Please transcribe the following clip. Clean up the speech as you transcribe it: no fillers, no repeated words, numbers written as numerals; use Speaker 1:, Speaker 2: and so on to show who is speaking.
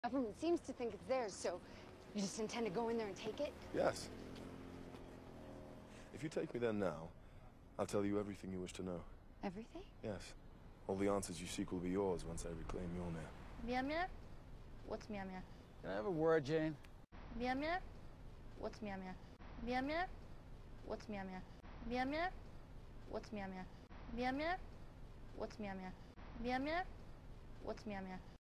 Speaker 1: Government seems to think it's theirs, so you just intend to go in there and take it?
Speaker 2: Yes. If you take me there now, I'll tell you everything you wish to know.
Speaker 1: Everything?
Speaker 2: Yes. All the answers you seek will be yours once I reclaim Myeu-muh.
Speaker 3: Myeu-muh? What's Myeu-muh?
Speaker 4: Can I have a word, Jane?
Speaker 3: Myeu-muh? What's Myeu-muh? Myeu-muh? What's Myeu-muh? Myeu-muh? What's Myeu-muh? Myeu-muh? What's Myeu-muh? Myeu-muh? What's Myeu-muh?